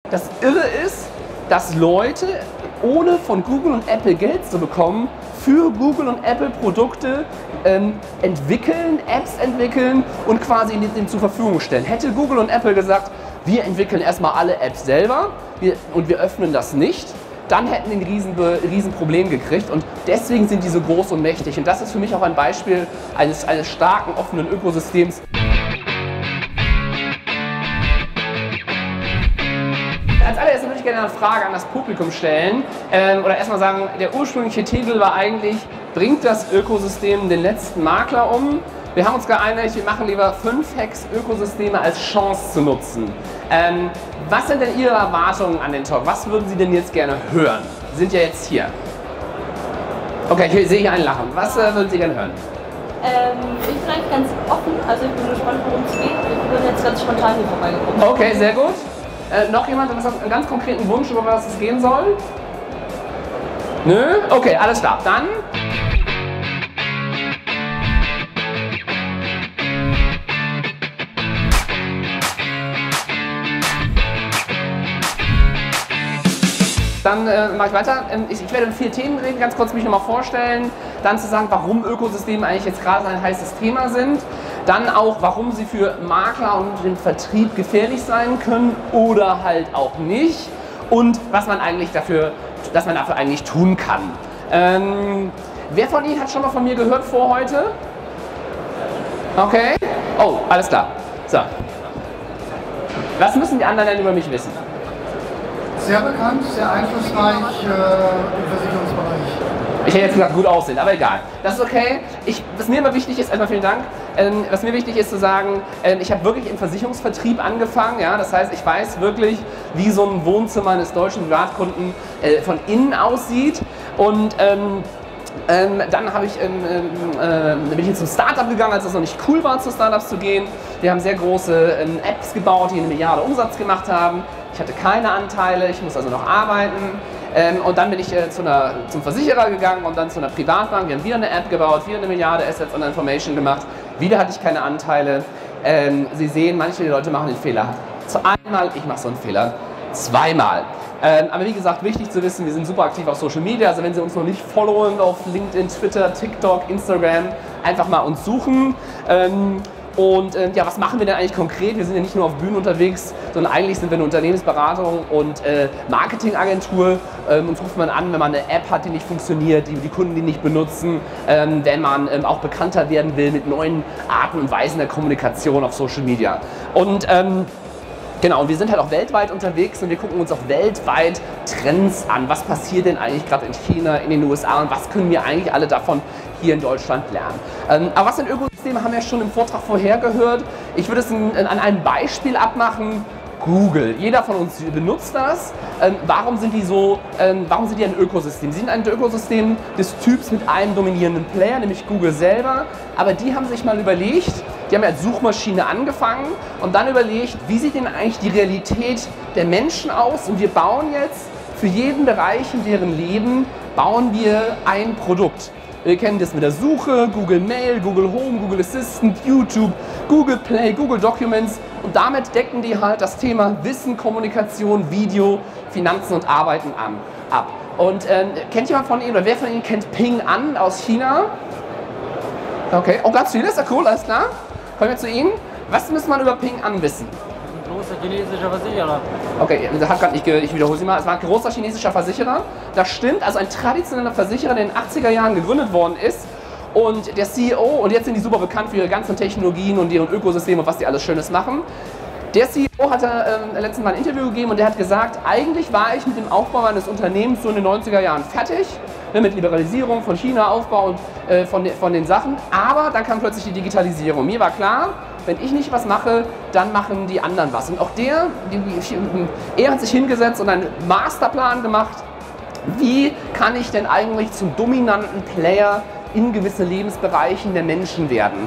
Das Irre ist, dass Leute, ohne von Google und Apple Geld zu bekommen, für Google und Apple Produkte entwickeln, Apps entwickeln und quasi dem zur Verfügung stellen. Hätte Google und Apple gesagt, wir entwickeln erstmal alle Apps selber und wir öffnen das nicht, dann hätten die ein Riesenproblem gekriegt und deswegen sind die so groß und mächtig. Und das ist für mich auch ein Beispiel eines starken, offenen Ökosystems. Als allererstes würde ich gerne eine Frage an das Publikum stellen oder erstmal sagen, der ursprüngliche Titel war eigentlich, bringt das Ökosystem den letzten Makler um? Wir haben uns geeinigt, wir machen lieber 5 Hacks, Ökosysteme als Chance zu nutzen. Was sind denn Ihre Erwartungen an den Talk? Was würden Sie denn jetzt gerne hören? Sie sind ja jetzt hier. Okay, ich sehe hier einen Lachen. Was würden Sie gerne hören? Ich bin eigentlich ganz offen, also ich bin gespannt, worum es geht. Ich bin jetzt ganz spontan hier vorbeigekommen. Okay, sehr gut. Noch jemand, was hat einen ganz konkreten Wunsch, über was es gehen soll? Nö? Okay, alles klar. Dann... Dann mache ich weiter. Ich werde 4 Themen reden, ganz kurz mich nochmal vorstellen. Dann zu sagen, warum Ökosysteme eigentlich jetzt gerade ein heißes Thema sind. Dann auch, warum sie für Makler und den Vertrieb gefährlich sein können oder halt auch nicht. Und was man eigentlich dafür eigentlich tun kann. Wer von Ihnen hat schon mal von mir gehört vor heute? Okay. Oh, alles klar. So. Was müssen die anderen denn über mich wissen? Sehr bekannt, sehr einflussreich im Versicherungsbereich. Ich hätte jetzt gesagt, gut aussehen, aber egal. Das ist okay. Was mir immer wichtig ist, erstmal vielen Dank, was mir wichtig ist zu sagen, ich habe wirklich im Versicherungsvertrieb angefangen. Ja? Das heißt, ich weiß wirklich, wie so ein Wohnzimmer eines deutschen Privatkunden von innen aussieht. Und dann bin ich jetzt zum Startup gegangen, als es noch nicht cool war, zu Startups zu gehen. Wir haben sehr große Apps gebaut, die 1 Milliarde Umsatz gemacht haben. Ich hatte keine Anteile, ich muss also noch arbeiten. Und dann bin ich zum Versicherer gegangen und dann zu einer Privatbank. Wir haben wieder eine App gebaut, wieder 1 Milliarde Assets on Information gemacht. Wieder hatte ich keine Anteile. Sie sehen, manche Leute machen den Fehler einmal, ich mache so einen Fehler zweimal. Aber wie gesagt, wichtig zu wissen, wir sind super aktiv auf Social Media. Also wenn Sie uns noch nicht followen auf LinkedIn, Twitter, TikTok, Instagram, einfach mal uns suchen. Ja, was machen wir denn eigentlich konkret? Wir sind ja nicht nur auf Bühnen unterwegs, sondern eigentlich sind wir eine Unternehmensberatung und Marketingagentur. Uns ruft man an, wenn man eine App hat, die nicht funktioniert, die Kunden die nicht benutzen, wenn man auch bekannter werden will mit neuen Arten und Weisen der Kommunikation auf Social Media. Und genau, und wir sind halt auch weltweit unterwegs und wir gucken uns auch weltweit Trends an. Was passiert denn eigentlich gerade in China, in den USA und was können wir eigentlich alle davon hier in Deutschland lernen? Aber was sind Ökosysteme, haben wir ja schon im Vortrag vorher gehört. Ich würde es an einem Beispiel abmachen. Google. Jeder von uns benutzt das. Warum sind die ein Ökosystem? Sie sind ein Ökosystem des Typs mit einem dominierenden Player, nämlich Google selber. Aber die haben sich mal überlegt, die haben ja als Suchmaschine angefangen und dann überlegt, wie sieht denn eigentlich die Realität der Menschen aus? Und wir bauen jetzt für jeden Bereich in deren Leben, bauen wir ein Produkt. Wir kennen das mit der Suche, Google Mail, Google Home, Google Assistant, YouTube, Google Play, Google Documents und damit decken die halt das Thema Wissen, Kommunikation, Video, Finanzen und Arbeiten ab. Und kennt jemand von Ihnen oder wer von Ihnen kennt Ping An aus China? Okay, oh ganz viele, ist ja cool, alles klar. Kommen wir zu Ihnen. Was muss man über Ping An wissen? Ein großer chinesischer Versicherer. Okay, ich wiederhole Sie mal. Es war ein großer chinesischer Versicherer. Das stimmt, also ein traditioneller Versicherer, der in den 80er Jahren gegründet worden ist. Und der CEO, und jetzt sind die super bekannt für ihre ganzen Technologien und deren Ökosysteme und was die alles Schönes machen. Der CEO hat letztens mal ein Interview gegeben und der hat gesagt, eigentlich war ich mit dem Aufbau meines Unternehmens so in den 90er Jahren fertig, mit Liberalisierung von China, Aufbau von den Sachen, aber dann kam plötzlich die Digitalisierung. Mir war klar, wenn ich nicht was mache, dann machen die anderen was. Und auch er hat sich hingesetzt und einen Masterplan gemacht, wie kann ich denn eigentlich zum dominanten Player in gewisse Lebensbereichen der Menschen werden.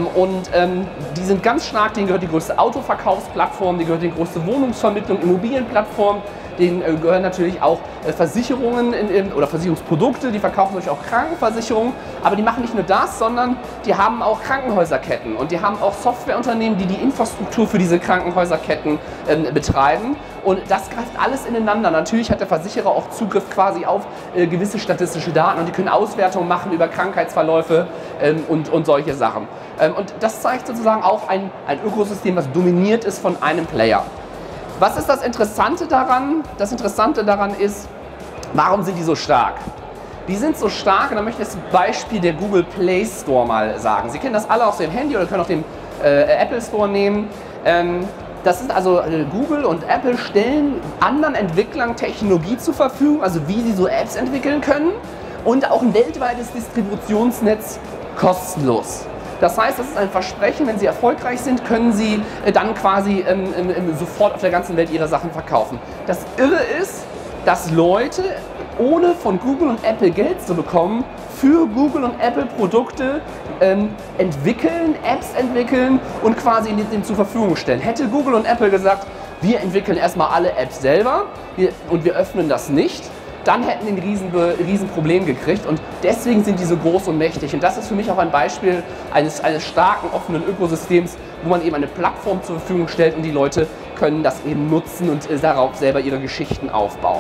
Die sind ganz stark, denen gehört die größte Autoverkaufsplattform, denen gehört die größte Wohnungsvermittlung, Immobilienplattform, denen gehören natürlich auch Versicherungen oder Versicherungsprodukte, die verkaufen natürlich auch Krankenversicherungen, aber die machen nicht nur das, sondern die haben auch Krankenhäuserketten und die haben auch Softwareunternehmen, die die Infrastruktur für diese Krankenhäuserketten betreiben. Und das greift alles ineinander. Natürlich hat der Versicherer auch Zugriff quasi auf gewisse statistische Daten und die können Auswertungen machen über Krankheitsverläufe und solche Sachen. Und das zeigt sozusagen auch ein Ökosystem, was dominiert ist von einem Player. Was ist das Interessante daran? Das Interessante daran ist, warum sind die so stark? Die sind so stark, und da möchte ich das Beispiel der Google Play Store mal sagen. Sie kennen das alle auf dem Handy oder können auch den Apple Store nehmen. Das ist also Google und Apple stellen anderen Entwicklern Technologie zur Verfügung, also wie sie so Apps entwickeln können und auch ein weltweites Distributionsnetz kostenlos. Das heißt, das ist ein Versprechen, wenn sie erfolgreich sind, können sie dann quasi sofort auf der ganzen Welt ihre Sachen verkaufen. Das Irre ist, dass Leute, ohne von Google und Apple Geld zu bekommen, für Google und Apple Produkte entwickeln, Apps entwickeln und quasi denen zur Verfügung stellen. Hätte Google und Apple gesagt, wir entwickeln erstmal alle Apps selber und wir öffnen das nicht, dann hätten die ein Riesenproblem gekriegt und deswegen sind die so groß und mächtig. Und das ist für mich auch ein Beispiel eines starken, offenen Ökosystems, wo man eben eine Plattform zur Verfügung stellt und die Leute können das eben nutzen und darauf selber ihre Geschichten aufbauen.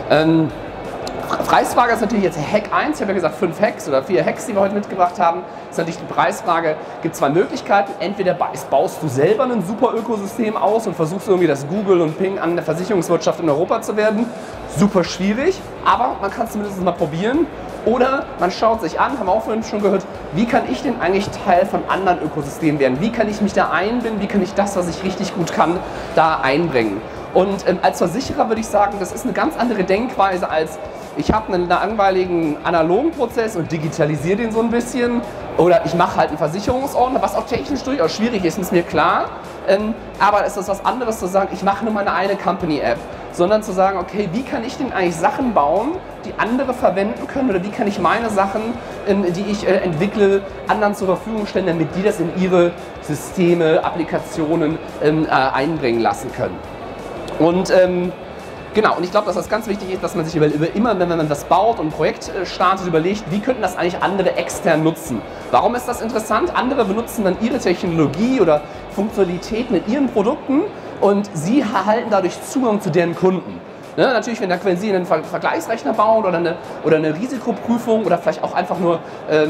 Preisfrage ist natürlich jetzt Hack 1. Ich habe ja gesagt 5 Hacks oder 4 Hacks, die wir heute mitgebracht haben. Das ist natürlich die Preisfrage. Es gibt 2 Möglichkeiten. Entweder baust du selber ein super Ökosystem aus und versuchst irgendwie das Google und Ping an der Versicherungswirtschaft in Europa zu werden. Super schwierig, aber man kann es zumindest mal probieren. Oder man schaut sich an, haben wir auch vorhin schon gehört, wie kann ich denn eigentlich Teil von anderen Ökosystemen werden? Wie kann ich mich da einbinden? Wie kann ich das, was ich richtig gut kann, da einbringen? Und als Versicherer würde ich sagen, das ist eine ganz andere Denkweise als ich habe einen langweiligen analogen Prozess und digitalisiere den so ein bisschen. Oder ich mache halt einen Versicherungsordner, was auch technisch durchaus schwierig ist mir klar. Aber es ist was anderes zu sagen, ich mache nur meine eine Company-App. Sondern zu sagen, okay, wie kann ich denn eigentlich Sachen bauen, die andere verwenden können? Oder wie kann ich meine Sachen, die ich entwickle, anderen zur Verfügung stellen, damit die das in ihre Systeme, Applikationen einbringen lassen können. Und genau, und ich glaube, dass das ganz wichtig ist, dass man sich immer, wenn man das baut und ein Projekt startet, überlegt, wie könnten das eigentlich andere extern nutzen. Warum ist das interessant? Andere benutzen dann ihre Technologie oder Funktionalitäten in ihren Produkten und sie erhalten dadurch Zugang zu deren Kunden. Ne, natürlich, wenn Sie einen Vergleichsrechner bauen oder eine Risikoprüfung oder vielleicht auch einfach nur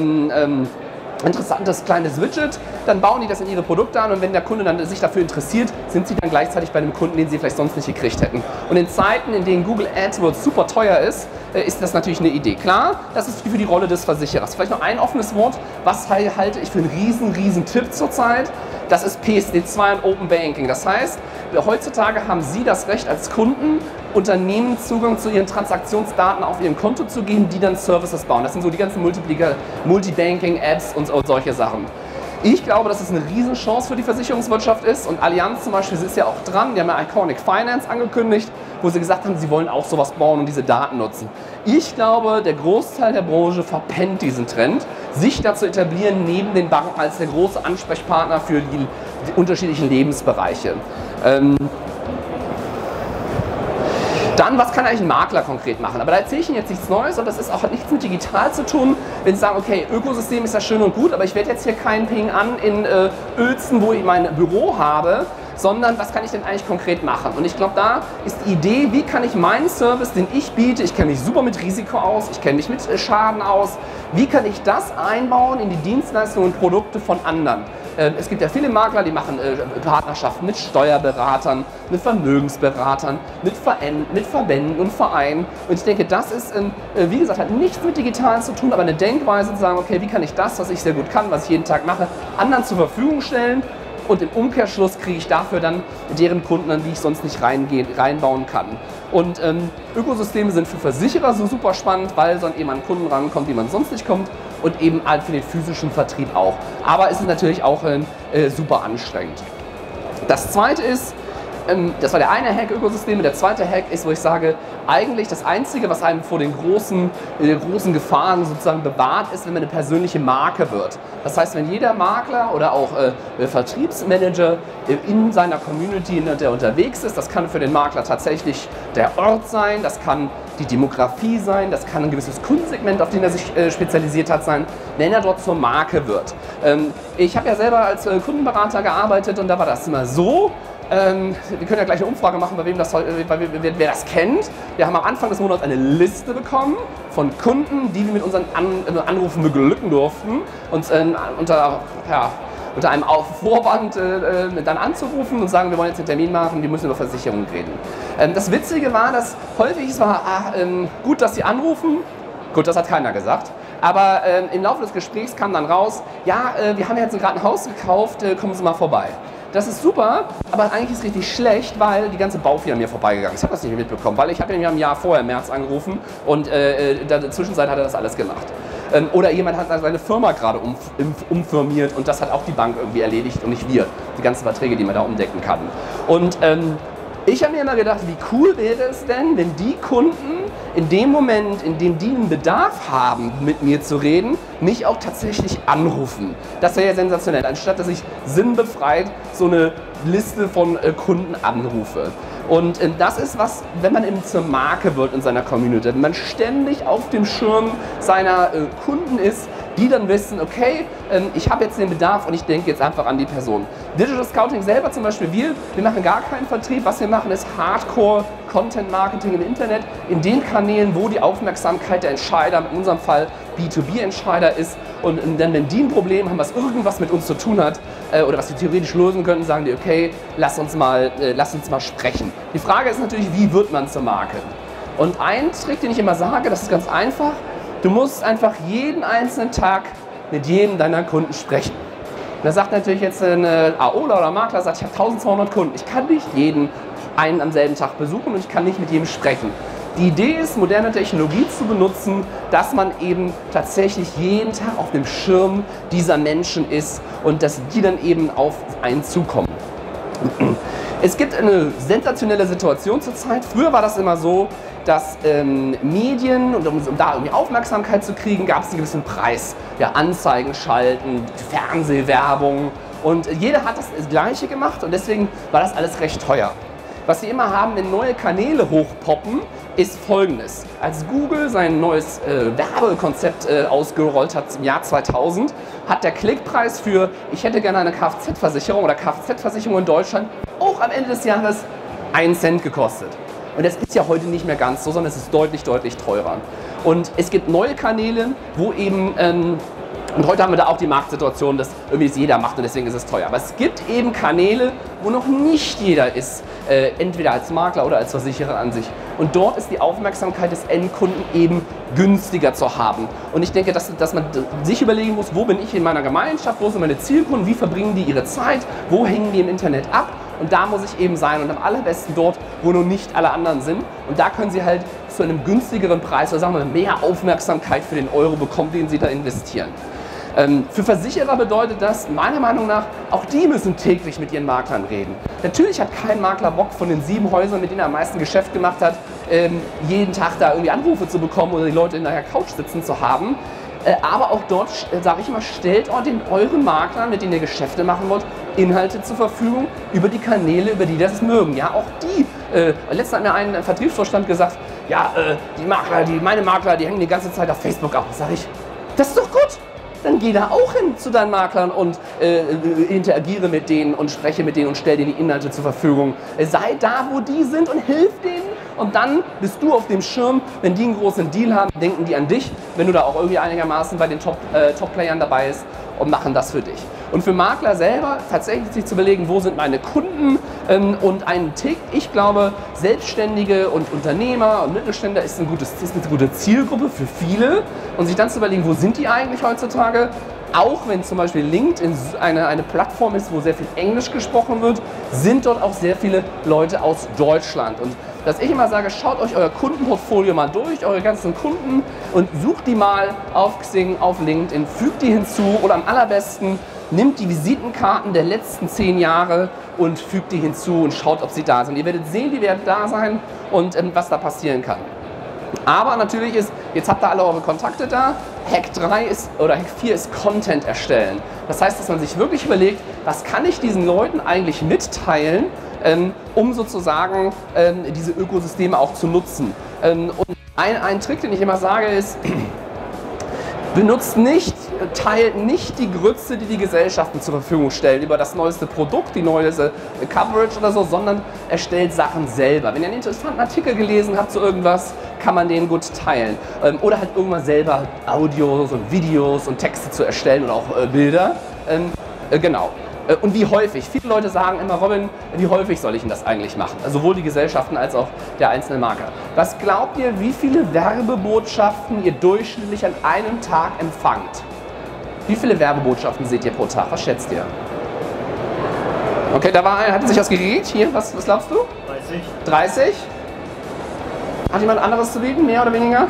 interessantes kleines Widget, dann bauen die das in ihre Produkte an und wenn der Kunde dann sich dafür interessiert, sind sie dann gleichzeitig bei einem Kunden, den sie vielleicht sonst nicht gekriegt hätten. Und in Zeiten, in denen Google AdWords super teuer ist, ist das natürlich eine Idee. Klar, das ist für die Rolle des Versicherers. Vielleicht noch ein offenes Wort, was halte ich für einen riesen Tipp zurzeit? Das ist PSD2 und Open Banking. Das heißt, heutzutage haben Sie das Recht als Kunden, Unternehmen Zugang zu ihren Transaktionsdaten auf ihrem Konto zu geben, die dann Services bauen. Das sind so die ganzen Multibanking-Apps und solche Sachen. Ich glaube, dass es eine Riesenchance für die Versicherungswirtschaft ist und Allianz zum Beispiel ist ja auch dran, die haben ja Iconic Finance angekündigt, wo sie gesagt haben, sie wollen auch sowas bauen und diese Daten nutzen. Ich glaube, der Großteil der Branche verpennt diesen Trend, sich da zu etablieren neben den Banken als der große Ansprechpartner für die unterschiedlichen Lebensbereiche. Dann, was kann eigentlich ein Makler konkret machen? Aber da erzähle ich Ihnen jetzt nichts Neues und das ist auch, hat nichts mit digital zu tun. Wenn Sie sagen, okay, Ökosystem ist ja schön und gut, aber ich werde jetzt hier keinen Ping an in Uelzen, wo ich mein Büro habe, sondern was kann ich denn eigentlich konkret machen? Und ich glaube, da ist die Idee, wie kann ich meinen Service, den ich biete, ich kenne mich super mit Risiko aus, ich kenne mich mit Schaden aus, wie kann ich das einbauen in die Dienstleistungen und Produkte von anderen? Es gibt ja viele Makler, die machen Partnerschaften mit Steuerberatern, mit Vermögensberatern, mit Verbänden und Vereinen. Und ich denke, das ist, wie gesagt, hat nichts mit Digitalen zu tun, aber eine Denkweise zu sagen, okay, wie kann ich das, was ich sehr gut kann, was ich jeden Tag mache, anderen zur Verfügung stellen und im Umkehrschluss kriege ich dafür dann deren Kunden an, die ich sonst nicht reinbauen kann. Und Ökosysteme sind für Versicherer so super spannend, weil dann eben an Kunden rankommt, die man sonst nicht kommt und eben halt für den physischen Vertrieb auch. Aber es ist natürlich auch super anstrengend. Das zweite ist, Das war der eine Hack, Ökosysteme. Der zweite Hack ist, wo ich sage, eigentlich das Einzige, was einem vor den großen Gefahren sozusagen bewahrt, ist, wenn man eine persönliche Marke wird. Das heißt, wenn jeder Makler oder auch Vertriebsmanager in seiner Community, in der unterwegs ist, das kann für den Makler tatsächlich der Ort sein, das kann die Demografie sein, das kann ein gewisses Kundensegment, auf den er sich spezialisiert hat, sein, wenn er dort zur Marke wird. Ich habe ja selber als Kundenberater gearbeitet und da war das immer so. Wir können ja gleich eine Umfrage machen, wer das kennt. Wir haben am Anfang des Monats eine Liste bekommen von Kunden, die wir mit unseren Anrufen beglücken durften. Und unter einem Vorwand dann anzurufen und sagen, wir wollen jetzt einen Termin machen, wir müssen über Versicherungen reden. Das Witzige war, dass häufig es war, gut, dass Sie anrufen. Gut, das hat keiner gesagt. Aber im Laufe des Gesprächs kam dann raus, ja, wir haben jetzt gerade ein Haus gekauft, kommen Sie mal vorbei. Das ist super, aber eigentlich ist es richtig schlecht, weil die ganze Baufirma an mir vorbeigegangen ist. Ich habe das nicht mehr mitbekommen, weil ich habe ihn ja im Jahr vorher, im März, angerufen und in der Zwischenzeit hat er das alles gemacht. Oder jemand hat seine Firma gerade umfirmiert und das hat auch die Bank irgendwie erledigt und nicht wir. Die ganzen Verträge, die man da umdecken kann. Und ich habe mir immer gedacht, wie cool wäre es denn, wenn die Kunden in dem Moment, in dem die einen Bedarf haben, mit mir zu reden, mich auch tatsächlich anrufen. Das wäre ja sensationell, anstatt dass ich sinnbefreit so eine Liste von Kunden anrufe. Und das ist was, wenn man eben zur Marke wird in seiner Community, wenn man ständig auf dem Schirm seiner Kunden ist, die dann wissen, okay, ich habe jetzt den Bedarf und ich denke jetzt einfach an die Person. Digital Scouting selber zum Beispiel, wir machen gar keinen Vertrieb. Was wir machen, ist Hardcore Content Marketing im Internet, in den Kanälen, wo die Aufmerksamkeit der Entscheider, in unserem Fall B2B-Entscheider ist. Und dann, wenn die ein Problem haben, was irgendwas mit uns zu tun hat oder was wir theoretisch lösen könnten, sagen die, okay, lass uns mal sprechen. Die Frage ist natürlich, wie wird man zur Marke? Und ein Trick, den ich immer sage, das ist ganz einfach, du musst einfach jeden einzelnen Tag mit jedem deiner Kunden sprechen. Und da sagt natürlich jetzt ein AOler oder Makler, sagt, ich habe 1200 Kunden, ich kann nicht jeden einen am selben Tag besuchen und ich kann nicht mit jedem sprechen. Die Idee ist, moderne Technologie zu benutzen, dass man eben tatsächlich jeden Tag auf dem Schirm dieser Menschen ist und dass die dann eben auf einen zukommen. Es gibt eine sensationelle Situation zurzeit. Früher war das immer so, dass Medien, und um da irgendwie Aufmerksamkeit zu kriegen, gab es einen gewissen Preis. Ja, Anzeigen schalten, Fernsehwerbung und jeder hat das Gleiche gemacht und deswegen war das alles recht teuer. Was wir immer haben, wenn neue Kanäle hochpoppen, ist Folgendes. Als Google sein neues Werbekonzept ausgerollt hat im Jahr 2000, hat der Klickpreis für, ich hätte gerne eine Kfz-Versicherung oder Kfz-Versicherung in Deutschland, auch am Ende des Jahres 1 Cent gekostet. Und das ist ja heute nicht mehr ganz so, sondern es ist deutlich, deutlich teurer. Und es gibt neue Kanäle, wo eben, und heute haben wir da auch die Marktsituation, dass irgendwie es jeder macht und deswegen ist es teuer. Aber es gibt eben Kanäle, wo noch nicht jeder ist, entweder als Makler oder als Versicherer an sich. Und dort ist die Aufmerksamkeit des Endkunden eben günstiger zu haben. Und ich denke, dass man sich überlegen muss, wo bin ich in meiner Gemeinschaft, wo sind meine Zielkunden, wie verbringen die ihre Zeit, wo hängen die im Internet ab. Und da muss ich eben sein und am allerbesten dort, wo noch nicht alle anderen sind. Und da können Sie halt zu einem günstigeren Preis oder sagen wir mehr Aufmerksamkeit für den Euro bekommen, den Sie da investieren. Für Versicherer bedeutet das, meiner Meinung nach, auch die müssen täglich mit ihren Maklern reden. Natürlich hat kein Makler Bock, von den 7 Häusern, mit denen er am meisten Geschäft gemacht hat, jeden Tag da irgendwie Anrufe zu bekommen oder die Leute in der Couch sitzen zu haben. Aber auch dort, sage ich immer, stellt den euren Maklern, mit denen ihr Geschäfte machen wollt, Inhalte zur Verfügung über die Kanäle, über die das mögen. Ja, auch die. Letztens hat mir ein Vertriebsvorstand gesagt, ja, meine Makler, die hängen die ganze Zeit auf Facebook ab. Sag ich, das ist doch gut. Dann geh da auch hin zu deinen Maklern und interagiere mit denen und spreche mit denen und stell denen die Inhalte zur Verfügung. Sei da, wo die sind und hilf denen. Und dann bist du auf dem Schirm, wenn die einen großen Deal haben, denken die an dich, wenn du da auch irgendwie einigermaßen bei den Top-Playern dabei bist und machen das für dich. Und für Makler selber tatsächlich sich zu überlegen, wo sind meine Kunden und einen Tick. Ich glaube, Selbstständige und Unternehmer und Mittelständler ist eine gute Zielgruppe für viele. Und sich dann zu überlegen, wo sind die eigentlich heutzutage? Auch wenn zum Beispiel LinkedIn eine Plattform ist, wo sehr viel Englisch gesprochen wird, sind dort auch sehr viele Leute aus Deutschland. Und dass ich immer sage, schaut euch euer Kundenportfolio mal durch, eure ganzen Kunden und sucht die mal auf Xing, auf LinkedIn, fügt die hinzu oder am allerbesten nimmt die Visitenkarten der letzten 10 Jahre und fügt die hinzu und schaut, ob sie da sind. Ihr werdet sehen, die werden da sein und was da passieren kann. Aber natürlich ist, jetzt habt ihr alle eure Kontakte da, Hack 3 ist, oder Hack 4 ist Content erstellen. Das heißt, dass man sich wirklich überlegt, was kann ich diesen Leuten eigentlich mitteilen, um sozusagen diese Ökosysteme auch zu nutzen. Und ein Trick, den ich immer sage, ist, benutzt nicht, teilt nicht die Grütze, die die Gesellschaften zur Verfügung stellen, über das neueste Produkt, die neueste Coverage oder so, sondern erstellt Sachen selber. Wenn ihr einen interessanten Artikel gelesen habt zu irgendwas, kann man den gut teilen. Oder halt irgendwann selber Audios und Videos und Texte zu erstellen und auch Bilder. Genau. Und wie häufig? Viele Leute sagen immer, Robin, wie häufig soll ich denn das eigentlich machen? Also sowohl die Gesellschaften als auch der einzelne Marker. Was glaubt ihr, wie viele Werbebotschaften ihr durchschnittlich an einem Tag empfangt? Wie viele Werbebotschaften seht ihr pro Tag? Was schätzt ihr? Okay, da war einer, hat sich was geregt. Hier, was glaubst du? 30. 30? Hat jemand anderes zu bieten? Mehr oder weniger?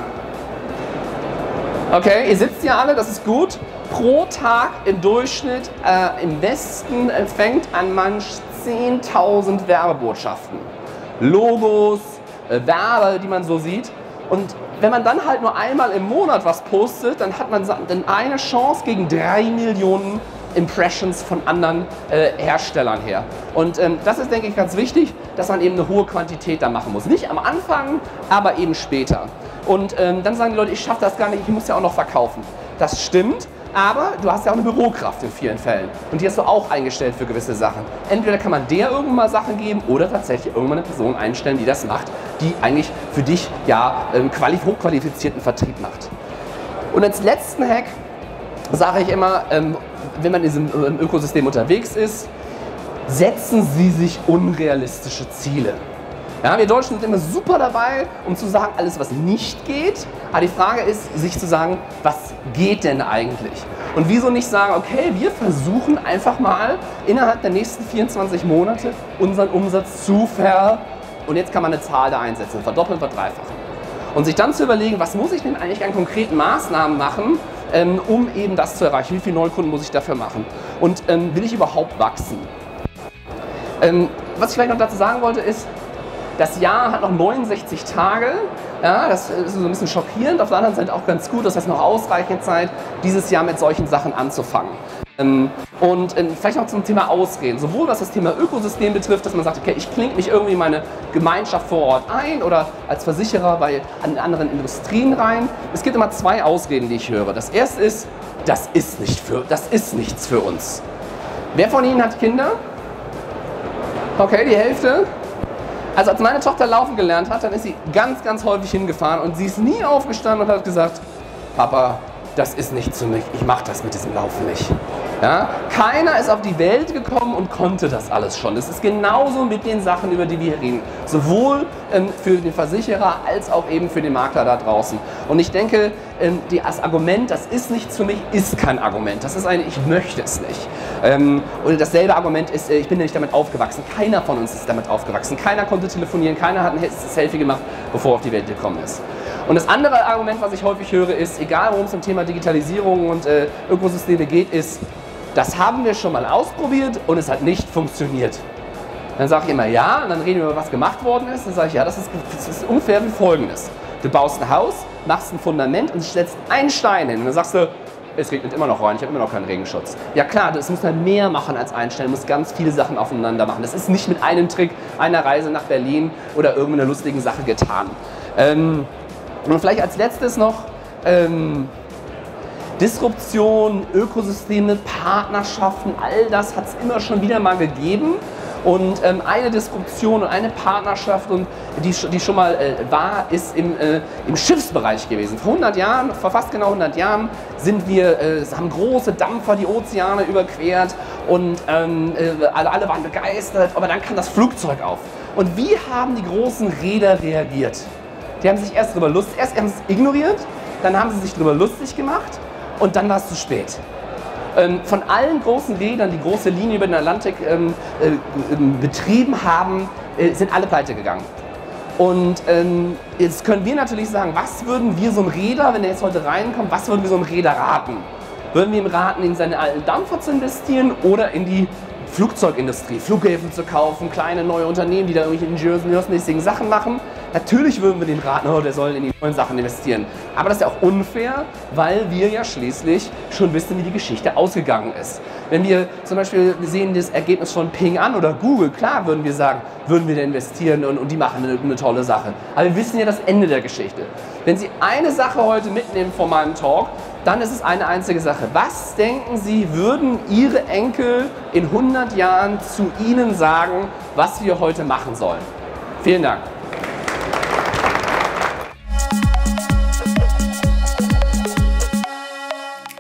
Okay, ihr sitzt hier alle, das ist gut. Pro Tag im Durchschnitt im Westen empfängt ein Mensch 10.000 Werbebotschaften. Logos, Werbe, die man so sieht. Und wenn man dann halt nur einmal im Monat was postet, dann hat man dann eine Chance gegen 3 Millionen Impressions von anderen Herstellern her. Und das ist, denke ich, ganz wichtig, dass man eben eine hohe Quantität da machen muss. Nicht am Anfang, aber eben später. Und dann sagen die Leute, ich schaffe das gar nicht, ich muss ja auch noch verkaufen. Das stimmt. Aber du hast ja auch eine Bürokraft in vielen Fällen und die hast du auch eingestellt für gewisse Sachen. Entweder kann man der irgendwann mal Sachen geben oder tatsächlich irgendwann eine Person einstellen, die das macht, die eigentlich für dich ja hochqualifizierten Vertrieb macht. Und als letzten Hack sage ich immer, wenn man in diesem Ökosystem unterwegs ist, setzen Sie sich unrealistische Ziele. Ja, wir Deutschen sind immer super dabei, um zu sagen, alles was nicht geht. Aber die Frage ist, sich zu sagen, was geht denn eigentlich? Und wieso nicht sagen, okay, wir versuchen einfach mal innerhalb der nächsten 24 Monate unseren Umsatz zu und jetzt kann man eine Zahl da einsetzen, verdoppeln, verdreifachen. Und sich dann zu überlegen, was muss ich denn eigentlich an konkreten Maßnahmen machen, um eben das zu erreichen? Wie viele Neukunden muss ich dafür machen? Und will ich überhaupt wachsen? Was ich vielleicht noch dazu sagen wollte ist, das Jahr hat noch 69 Tage, ja, das ist so ein bisschen schockierend, auf der anderen Seite auch ganz gut, das heißt noch ausreichend Zeit, dieses Jahr mit solchen Sachen anzufangen. Und vielleicht noch zum Thema Ausreden, sowohl was das Thema Ökosystem betrifft, dass man sagt, okay, ich klinke mich irgendwie in meine Gemeinschaft vor Ort ein oder als Versicherer an anderen Industrien rein. Es gibt immer zwei Ausreden, die ich höre. Das erste ist, das ist nichts für uns. Wer von Ihnen hat Kinder? Okay, die Hälfte. Also als meine Tochter laufen gelernt hat, dann ist sie ganz, ganz häufig hingefahren und sie ist nie aufgestanden und hat gesagt, Papa, das ist nichts für mich, ich mache das mit diesem Laufen nicht. Ja? Keiner ist auf die Welt gekommen und konnte das alles schon. Es ist genauso mit den Sachen, über die wir hier reden. Sowohl für den Versicherer als auch eben für den Makler da draußen. Und ich denke, das Argument, das ist nichts für mich, ist kein Argument. Das ist ich möchte es nicht. Und dasselbe Argument ist, ich bin ja nicht damit aufgewachsen. Keiner von uns ist damit aufgewachsen. Keiner konnte telefonieren, keiner hat ein Selfie gemacht, bevor er auf die Welt gekommen ist. Und das andere Argument, was ich häufig höre, ist, egal worum es zum Thema Digitalisierung und Ökosysteme geht, ist, das haben wir schon mal ausprobiert und es hat nicht funktioniert. Dann sage ich immer ja, und dann reden wir über was gemacht worden ist. Dann sage ich, ja, das ist ungefähr wie Folgendes. Du baust ein Haus, machst ein Fundament und stellst einen Stein hin. Und dann sagst du, es regnet immer noch rein, ich habe immer noch keinen Regenschutz. Ja klar, das muss man mehr machen als einstellen, muss ganz viele Sachen aufeinander machen. Das ist nicht mit einem Trick, einer Reise nach Berlin oder irgendeiner lustigen Sache getan. Und vielleicht als letztes noch Disruption, Ökosysteme, Partnerschaften, all das hat es immer schon wieder mal gegeben. Und eine Disruption und eine Partnerschaft, die schon mal war, ist im Schiffsbereich gewesen. Vor 100 Jahren, vor fast genau 100 Jahren, haben große Dampfer die Ozeane überquert und alle waren begeistert, aber dann kam das Flugzeug auf. Und wie haben die großen Reeder reagiert? Die haben sich erst haben sie es ignoriert, dann haben sie sich darüber lustig gemacht und dann war es zu spät. Von allen großen Rädern, die große Linie über den Atlantik betrieben haben, sind alle pleite gegangen. Und jetzt können wir natürlich sagen, was würden wir so einem Räder, wenn er jetzt heute reinkommt, was würden wir so einem Räder raten? Würden wir ihm raten, in seine alten Dampfer zu investieren oder in die Flugzeugindustrie, Flughäfen zu kaufen, kleine neue Unternehmen, die da irgendwelche ingenieursmäßigen Sachen machen. Natürlich würden wir den raten, oh, der soll in die neuen Sachen investieren. Aber das ist ja auch unfair, weil wir ja schließlich schon wissen, wie die Geschichte ausgegangen ist. Wenn wir zum Beispiel sehen das Ergebnis von Ping an oder Google, klar würden wir sagen, würden wir da investieren und die machen eine tolle Sache. Aber wir wissen ja das Ende der Geschichte. Wenn Sie eine Sache heute mitnehmen von meinem Talk, dann ist es eine einzige Sache. Was denken Sie, würden Ihre Enkel in 100 Jahren zu Ihnen sagen, was wir heute machen sollen? Vielen Dank.